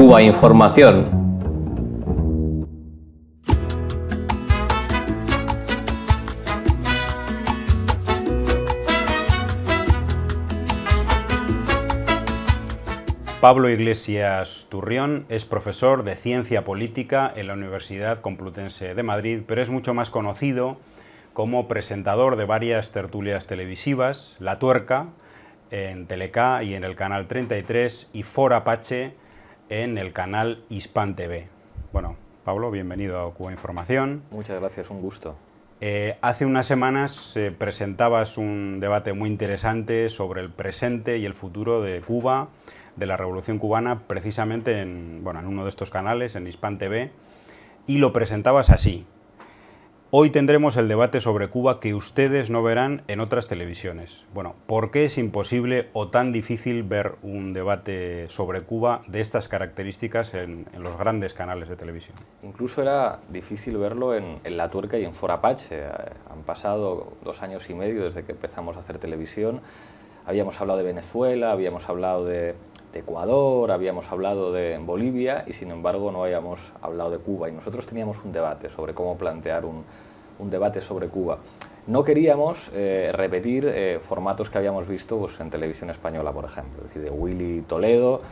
Cuba Información. Pablo Iglesias Turrión es profesor de Ciencia Política en la Universidad Complutense de Madrid, pero es mucho más conocido como presentador de varias tertulias televisivas, La Tuerca en Teleca y en el canal 33 y For Apache en el canal Hispan TV. Bueno, Pablo, bienvenido a Cuba Información. Muchas gracias, un gusto. Hace unas semanas presentabas un debate muy interesante sobre el presente y el futuro de Cuba, de la Revolución Cubana, precisamente en uno de estos canales, en Hispan TV, y lo presentabas así: hoy tendremos el debate sobre Cuba que ustedes no verán en otras televisiones. Bueno, ¿por qué es imposible o tan difícil ver un debate sobre Cuba de estas características en los grandes canales de televisión? Incluso era difícil verlo en La Tuerca y en For Apache. Han pasado 2 años y medio desde que empezamos a hacer televisión. Habíamos hablado de Venezuela, habíamos hablado de Ecuador, habíamos hablado de Bolivia y sin embargo no habíamos hablado de Cuba, y nosotros teníamos un debate sobre cómo plantear un debate sobre Cuba. No queríamos repetir formatos que habíamos visto en televisión española, por ejemplo, es decir, de Willy Toledo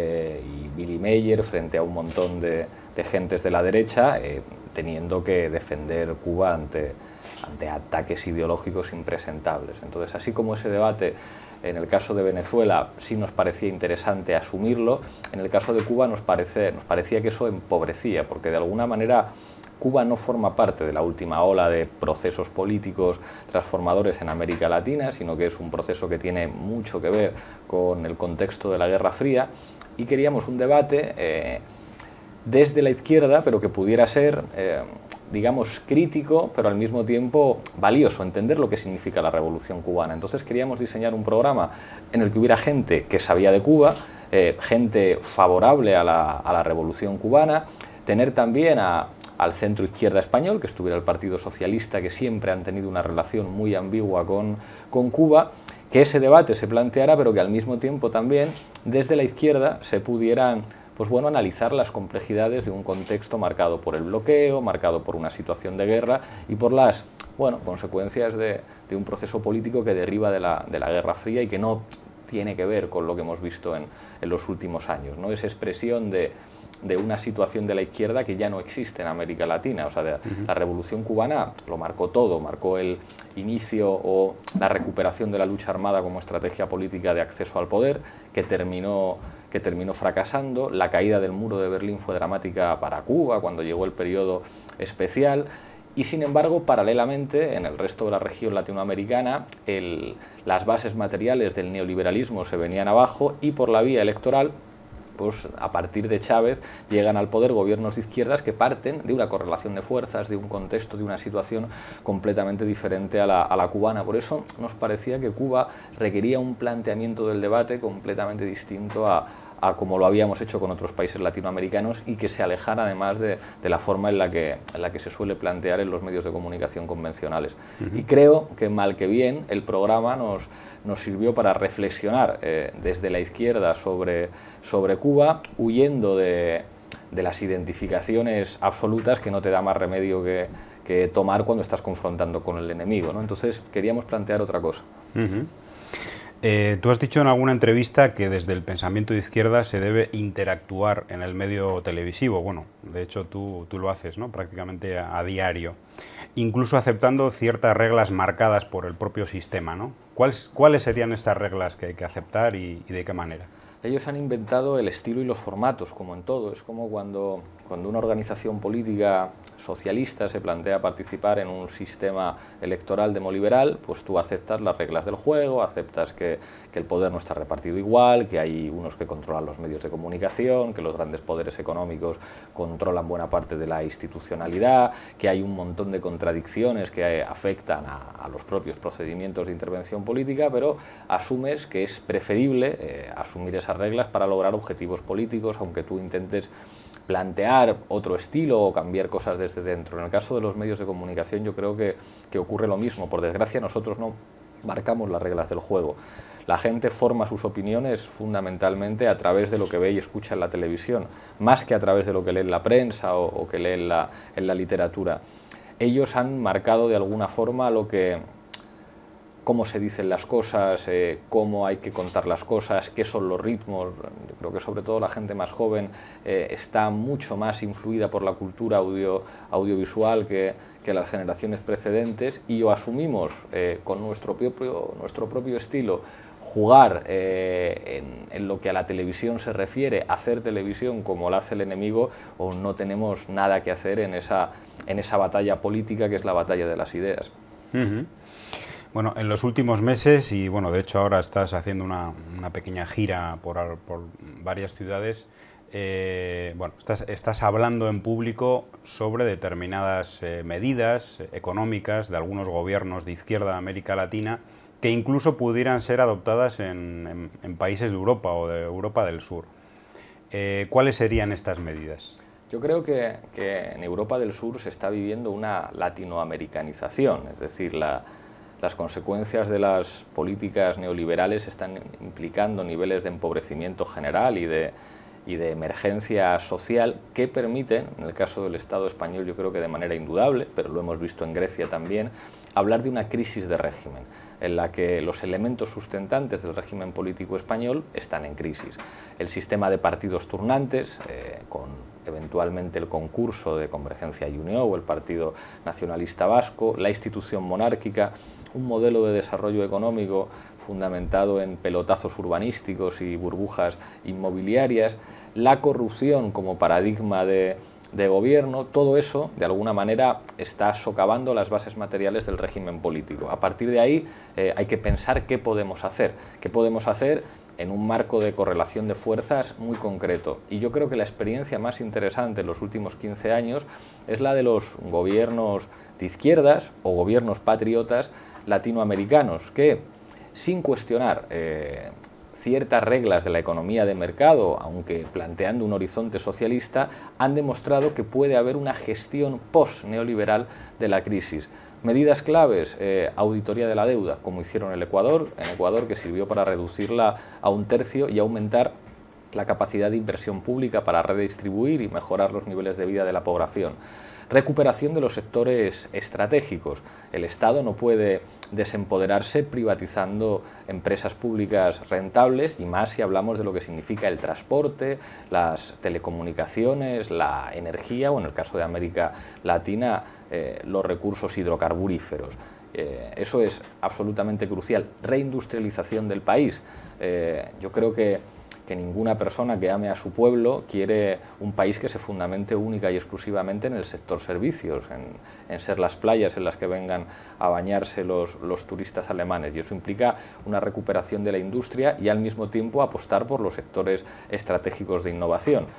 y Billy Meyer frente a un montón de gentes de la derecha, teniendo que defender Cuba ante ataques ideológicos impresentables. Entonces, así como ese debate en el caso de Venezuela sí nos parecía interesante asumirlo, en el caso de Cuba nos parecía que eso empobrecía, porque de alguna manera Cuba no forma parte de la última ola de procesos políticos transformadores en América Latina, sino que es un proceso que tiene mucho que ver con el contexto de la Guerra Fría, y queríamos un debate desde la izquierda, pero que pudiera ser digamos, crítico, pero al mismo tiempo valioso, entender lo que significa la Revolución Cubana. Entonces queríamos diseñar un programa en el que hubiera gente que sabía de Cuba, gente favorable a la Revolución Cubana, tener también al centro izquierda español, que estuviera el Partido Socialista, que siempre han tenido una relación muy ambigua con Cuba, que ese debate se planteara, pero que al mismo tiempo también desde la izquierda se pudieran analizar las complejidades de un contexto marcado por el bloqueo, marcado por una situación de guerra y por las consecuencias de un proceso político que deriva de la Guerra Fría y que no tiene que ver con lo que hemos visto en los últimos años, ¿no? Esa expresión de una situación de la izquierda que ya no existe en América Latina. O sea, la Revolución Cubana lo marcó todo, marcó el inicio o la recuperación de la lucha armada como estrategia política de acceso al poder, que terminó fracasando. La caída del muro de Berlín fue dramática para Cuba cuando llegó el periodo especial, y sin embargo, paralelamente, en el resto de la región latinoamericana, las bases materiales del neoliberalismo se venían abajo, y por la vía electoral, a partir de Chávez, llegan al poder gobiernos de izquierdas que parten de una correlación de fuerzas, de un contexto, de una situación completamente diferente a la cubana. Por eso nos parecía que Cuba requería un planteamiento del debate completamente distinto a como lo habíamos hecho con otros países latinoamericanos, y que se alejara además de la forma en la que se suele plantear en los medios de comunicación convencionales. Y creo que mal que bien el programa nos sirvió para reflexionar desde la izquierda sobre Cuba, huyendo de las identificaciones absolutas que no te da más remedio que tomar cuando estás confrontando con el enemigo, ¿no? Entonces queríamos plantear otra cosa. Tú has dicho en alguna entrevista que desde el pensamiento de izquierda se debe interactuar en el medio televisivo. Bueno, de hecho tú lo haces, ¿no? Prácticamente a diario, incluso aceptando ciertas reglas marcadas por el propio sistema, ¿no? ¿Cuáles serían estas reglas que hay que aceptar y de qué manera? Ellos han inventado el estilo y los formatos, como en todo. Es como cuando una organización política socialista se plantea participar en un sistema electoral demoliberal, pues tú aceptas las reglas del juego, aceptas que el poder no está repartido igual, que hay unos que controlan los medios de comunicación, que los grandes poderes económicos controlan buena parte de la institucionalidad, que hay un montón de contradicciones que afectan a los propios procedimientos de intervención política, pero asumes que es preferible asumir esas reglas para lograr objetivos políticos, aunque tú intentes plantear otro estilo o cambiar cosas desde dentro. En el caso de los medios de comunicación yo creo que ocurre lo mismo. Por desgracia nosotros no marcamos las reglas del juego. La gente forma sus opiniones fundamentalmente a través de lo que ve y escucha en la televisión, más que a través de lo que lee en la prensa o que lee en la literatura. Ellos han marcado de alguna forma cómo se dicen las cosas, cómo hay que contar las cosas, qué son los ritmos. Yo creo que sobre todo la gente más joven está mucho más influida por la cultura audiovisual que las generaciones precedentes, y o asumimos con nuestro propio estilo jugar en lo que a la televisión se refiere, hacer televisión como la hace el enemigo, o no tenemos nada que hacer en esa batalla política que es la batalla de las ideas. Bueno, en los últimos meses, y bueno, de hecho ahora estás haciendo una pequeña gira por varias ciudades, bueno, estás hablando en público sobre determinadas medidas económicas de algunos gobiernos de izquierda de América Latina que incluso pudieran ser adoptadas en países de Europa o de Europa del Sur. ¿Cuáles serían estas medidas? Yo creo que en Europa del Sur se está viviendo una latinoamericanización, es decir, las consecuencias de las políticas neoliberales están implicando niveles de empobrecimiento general y de emergencia social que permiten, en el caso del Estado español yo creo que de manera indudable, pero lo hemos visto en Grecia también, hablar de una crisis de régimen, en la que los elementos sustentantes del régimen político español están en crisis. El sistema de partidos turnantes, con eventualmente el concurso de Convergencia y Unió o el Partido Nacionalista Vasco, la institución monárquica, un modelo de desarrollo económico fundamentado en pelotazos urbanísticos y burbujas inmobiliarias, la corrupción como paradigma de gobierno, todo eso de alguna manera está socavando las bases materiales del régimen político. A partir de ahí hay que pensar qué podemos hacer en un marco de correlación de fuerzas muy concreto. Y yo creo que la experiencia más interesante en los últimos 15 años es la de los gobiernos de izquierdas o gobiernos patriotas latinoamericanos que, sin cuestionar ciertas reglas de la economía de mercado, aunque planteando un horizonte socialista, han demostrado que puede haber una gestión post-neoliberal de la crisis. Medidas claves, auditoría de la deuda, como hicieron en Ecuador, que sirvió para reducirla a 1/3 y aumentar la capacidad de inversión pública para redistribuir y mejorar los niveles de vida de la población. Recuperación de los sectores estratégicos. El Estado no puede desempoderarse privatizando empresas públicas rentables, y más si hablamos de lo que significa el transporte, las telecomunicaciones, la energía o, en el caso de América Latina, los recursos hidrocarburíferos. Eso es absolutamente crucial. Reindustrialización del país. Yo creo que ninguna persona que ame a su pueblo quiere un país que se fundamente única y exclusivamente en el sector servicios, en ser las playas en las que vengan a bañarse los turistas alemanes, y eso implica una recuperación de la industria y al mismo tiempo apostar por los sectores estratégicos de innovación.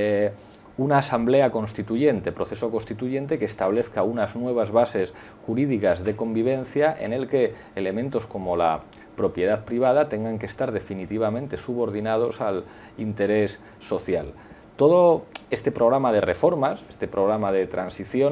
Una asamblea constituyente, proceso constituyente que establezca unas nuevas bases jurídicas de convivencia en el que elementos como la propiedad privada tengan que estar definitivamente subordinados al interés social. Todo este programa de reformas, este programa de transición,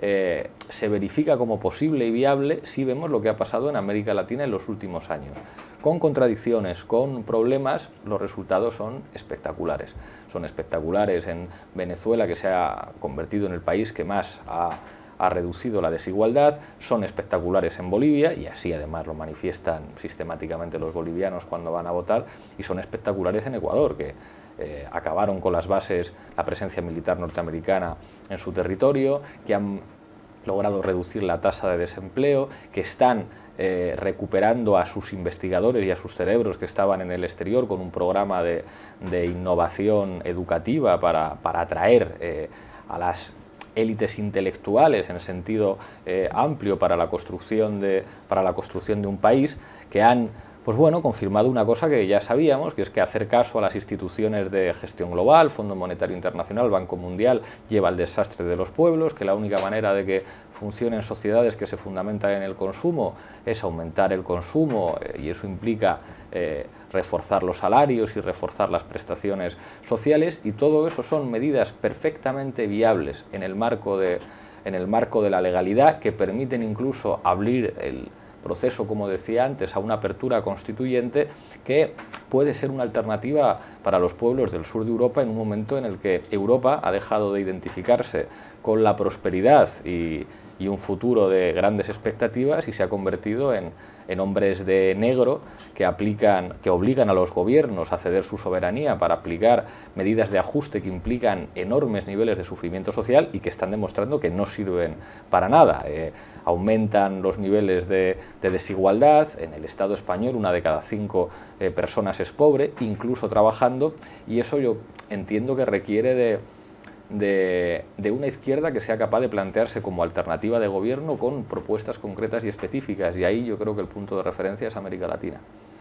se verifica como posible y viable si vemos lo que ha pasado en América Latina en los últimos años. Con contradicciones, con problemas, los resultados son espectaculares. Son espectaculares en Venezuela, que se ha convertido en el país que más ha reducido la desigualdad, son espectaculares en Bolivia, y así además lo manifiestan sistemáticamente los bolivianos cuando van a votar, y son espectaculares en Ecuador, que acabaron con las bases, la presencia militar norteamericana en su territorio, que han logrado reducir la tasa de desempleo, que están recuperando a sus investigadores y a sus cerebros que estaban en el exterior con un programa de innovación educativa para atraer a las élites intelectuales en sentido amplio para la construcción de un país, que han pues bueno, confirmado una cosa que ya sabíamos, que es que hacer caso a las instituciones de gestión global, Fondo Monetario Internacional, Banco Mundial, lleva al desastre de los pueblos, que la única manera de que funcionen sociedades que se fundamentan en el consumo es aumentar el consumo, y eso implica reforzar los salarios y reforzar las prestaciones sociales, y todo eso son medidas perfectamente viables en el marco de la legalidad, que permiten incluso abrir el proceso, como decía antes, a una apertura constituyente que puede ser una alternativa para los pueblos del sur de Europa en un momento en el que Europa ha dejado de identificarse con la prosperidad y un futuro de grandes expectativas y se ha convertido en hombres de negro que obligan a los gobiernos a ceder su soberanía para aplicar medidas de ajuste que implican enormes niveles de sufrimiento social y que están demostrando que no sirven para nada. Aumentan los niveles de desigualdad. En el Estado español 1 de cada 5 personas es pobre, incluso trabajando, y eso yo entiendo que requiere de una izquierda que sea capaz de plantearse como alternativa de gobierno con propuestas concretas y específicas, y ahí yo creo que el punto de referencia es América Latina.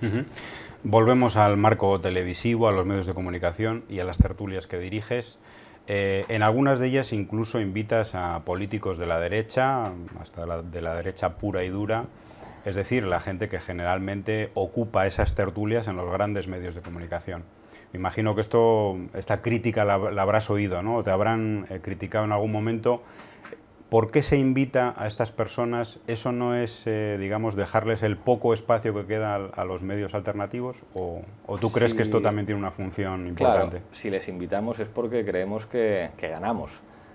Volvemos al marco televisivo, a los medios de comunicación y a las tertulias que diriges. En algunas de ellas incluso invitas a políticos de la derecha, hasta de la derecha pura y dura, es decir, la gente que generalmente ocupa esas tertulias en los grandes medios de comunicación. Me imagino que esta crítica la habrás oído, ¿no? O te habrán criticado en algún momento. ¿Por qué se invita a estas personas? ¿Eso no es, digamos, dejarles el poco espacio que queda a los medios alternativos? ¿O tú crees que esto también tiene una función importante? Claro, si les invitamos es porque creemos que ganamos.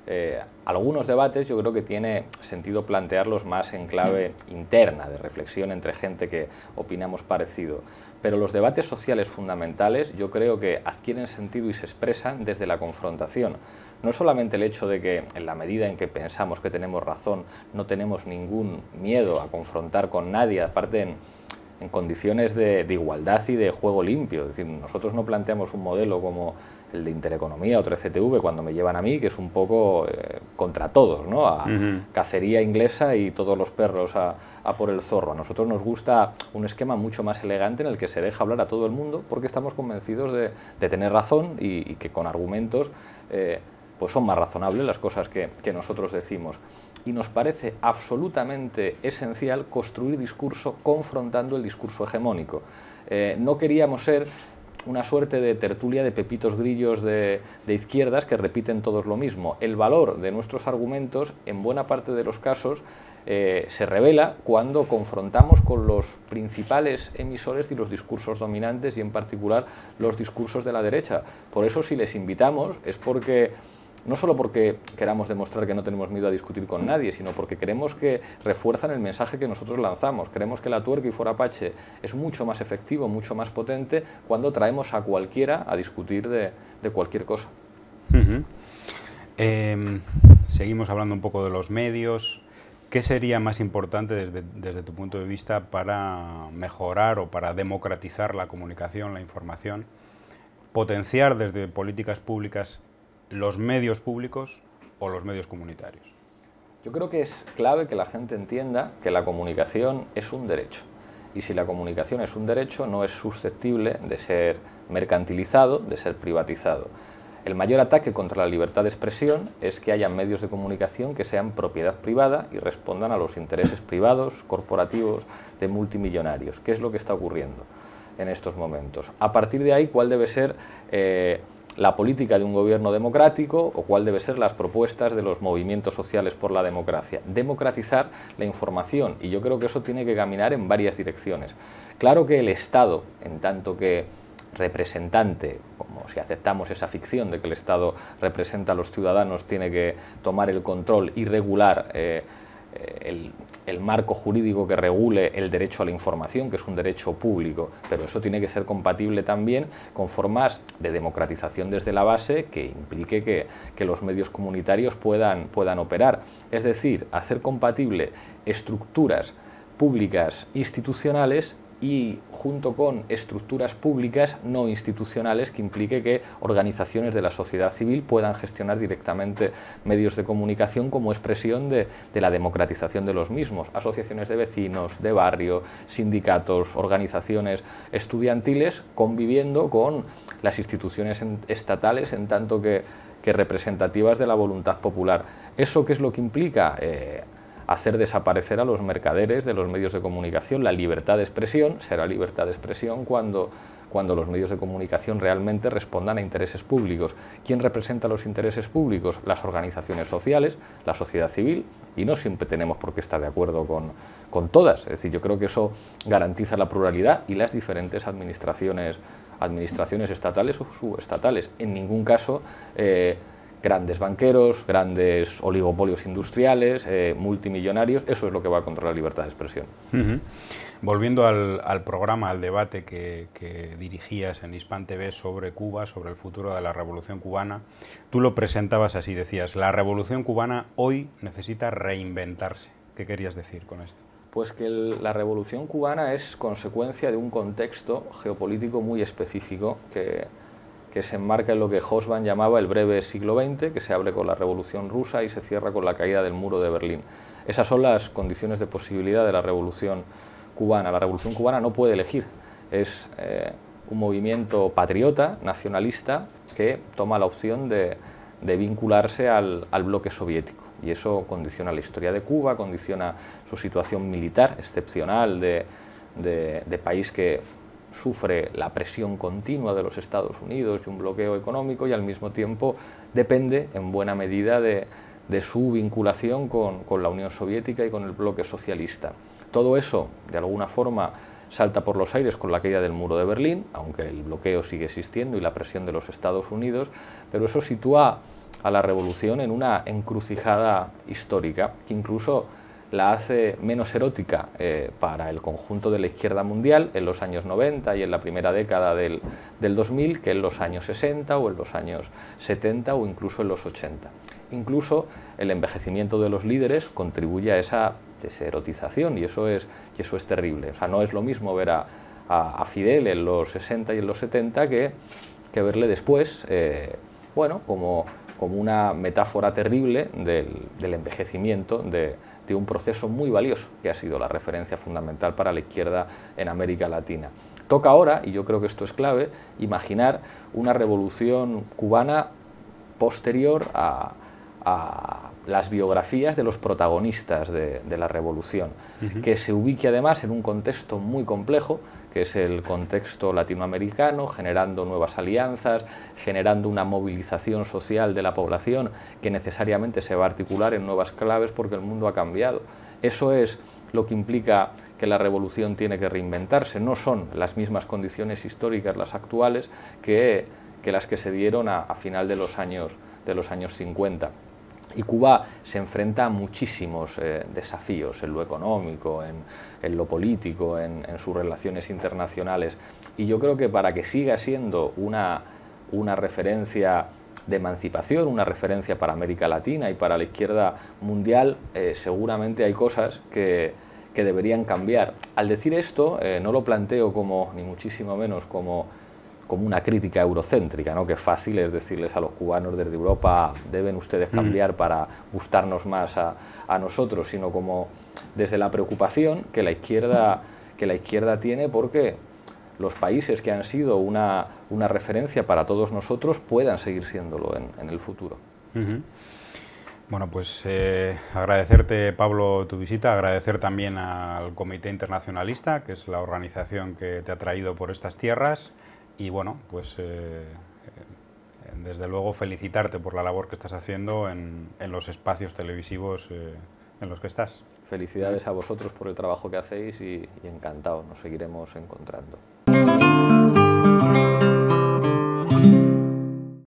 Algunos debates yo creo que tiene sentido plantearlos más en clave interna, de reflexión entre gente que opinamos parecido. Pero los debates sociales fundamentales yo creo que adquieren sentido y se expresan desde la confrontación. No solamente el hecho de que en la medida en que pensamos que tenemos razón no tenemos ningún miedo a confrontar con nadie, aparte en condiciones de igualdad y de juego limpio. Es decir, nosotros no planteamos un modelo como el de Intereconomía o 13TV cuando me llevan a mí, que es un poco contra todos, ¿no? A cacería inglesa y todos los perros a por el zorro. A nosotros nos gusta un esquema mucho más elegante en el que se deja hablar a todo el mundo porque estamos convencidos de tener razón y que con argumentos pues son más razonables las cosas que nosotros decimos. Y nos parece absolutamente esencial construir discurso confrontando el discurso hegemónico. No queríamos ser una suerte de tertulia de pepitos grillos de izquierdas que repiten todos lo mismo. El valor de nuestros argumentos, en buena parte de los casos, se revela cuando confrontamos con los principales emisores de los discursos dominantes y en particular los discursos de la derecha. Por eso si les invitamos es porque no solo porque queramos demostrar que no tenemos miedo a discutir con nadie, sino porque creemos que refuerzan el mensaje que nosotros lanzamos. Creemos que La Tuerca y Forapache es mucho más efectivo, mucho más potente cuando traemos a cualquiera a discutir de cualquier cosa. Seguimos hablando un poco de los medios. ¿Qué sería más importante desde tu punto de vista para mejorar o para democratizar la comunicación, la información? Potenciar desde políticas públicas los medios públicos o los medios comunitarios. Yo creo que es clave que la gente entienda que la comunicación es un derecho. Y si la comunicación es un derecho, no es susceptible de ser mercantilizado, de ser privatizado. El mayor ataque contra la libertad de expresión es que haya medios de comunicación que sean propiedad privada y respondan a los intereses privados, corporativos, de multimillonarios. ¿Qué es lo que está ocurriendo en estos momentos? A partir de ahí, ¿cuál debe ser la política de un gobierno democrático o cuál debe ser las propuestas de los movimientos sociales por la democracia? Democratizar la información, y yo creo que eso tiene que caminar en varias direcciones. Claro que el Estado, en tanto que representante, como si aceptamos esa ficción de que el Estado representa a los ciudadanos, tiene que tomar el control y regular el marco jurídico que regule el derecho a la información, que es un derecho público, pero eso tiene que ser compatible también con formas de democratización desde la base que implique que los medios comunitarios puedan operar. Es decir, hacer compatible estructuras públicas institucionales y junto con estructuras públicas no institucionales que implique que organizaciones de la sociedad civil puedan gestionar directamente medios de comunicación como expresión de la democratización de los mismos. Asociaciones de vecinos, de barrio, sindicatos, organizaciones estudiantiles conviviendo con las instituciones estatales en tanto que representativas de la voluntad popular. ¿Eso qué es lo que implica? Hacer desaparecer a los mercaderes de los medios de comunicación. La libertad de expresión será libertad de expresión cuando cuando los medios de comunicación realmente respondan a intereses públicos. ¿Quién representa los intereses públicos? Las organizaciones sociales, la sociedad civil, y no siempre tenemos por qué estar de acuerdo con todas. Es decir, yo creo que eso garantiza la pluralidad y las diferentes administraciones estatales o subestatales. En ningún caso grandes banqueros, grandes oligopolios industriales, multimillonarios, eso es lo que va contra la libertad de expresión. Volviendo al programa, al debate que dirigías en Hispan TV sobre Cuba, sobre el futuro de la Revolución Cubana, tú lo presentabas así, decías, la Revolución Cubana hoy necesita reinventarse. ¿Qué querías decir con esto? Pues que la Revolución Cubana es consecuencia de un contexto geopolítico muy específico que se enmarca en lo que Hobsbawm llamaba el breve siglo XX, que se abre con la Revolución Rusa y se cierra con la caída del muro de Berlín. Esas son las condiciones de posibilidad de la Revolución Cubana. La Revolución Cubana no puede elegir, es un movimiento patriota, nacionalista, que toma la opción de vincularse al bloque soviético. Y eso condiciona la historia de Cuba, condiciona su situación militar excepcional de país que sufre la presión continua de los Estados Unidos y un bloqueo económico, y al mismo tiempo depende en buena medida de su vinculación con la Unión Soviética y con el bloque socialista. Todo eso, de alguna forma, salta por los aires con la caída del muro de Berlín, aunque el bloqueo sigue existiendo y la presión de los Estados Unidos, pero eso sitúa a la revolución en una encrucijada histórica que incluso la hace menos erótica para el conjunto de la izquierda mundial en los años 90 y en la primera década del 2000 que en los años 60 o en los años 70 o incluso en los 80. Incluso el envejecimiento de los líderes contribuye a esa deserotización y eso es terrible. O sea, no es lo mismo ver a Fidel en los 60 y en los 70 que verle después, bueno, como una metáfora terrible del envejecimiento de un proceso muy valioso que ha sido la referencia fundamental para la izquierda en América Latina. Toca ahora, y yo creo que esto es clave, imaginar una revolución cubana posterior a las biografías de los protagonistas de la revolución, que se ubique además en un contexto muy complejo, que es el contexto latinoamericano, generando nuevas alianzas, generando una movilización social de la población que necesariamente se va a articular en nuevas claves porque el mundo ha cambiado. Eso es lo que implica que la revolución tiene que reinventarse. No son las mismas condiciones históricas las actuales que las que se dieron a final de los años 50. Y Cuba se enfrenta a muchísimos desafíos en lo económico, en lo político, en sus relaciones internacionales. Y yo creo que para que siga siendo una referencia de emancipación, una referencia para América Latina y para la izquierda mundial, seguramente hay cosas que deberían cambiar. Al decir esto, no lo planteo como, ni muchísimo menos como una crítica eurocéntrica, ¿no? Que fácil es decirles a los cubanos desde Europa deben ustedes cambiar para gustarnos más a nosotros, sino como desde la preocupación que la izquierda tiene porque los países que han sido una referencia para todos nosotros puedan seguir siéndolo en el futuro. Bueno, pues agradecerte, Pablo, tu visita, agradecer también al Comité Internacionalista, que es la organización que te ha traído por estas tierras. Y bueno, pues desde luego felicitarte por la labor que estás haciendo en los espacios televisivos en los que estás. Felicidades a vosotros por el trabajo que hacéis y encantado, nos seguiremos encontrando.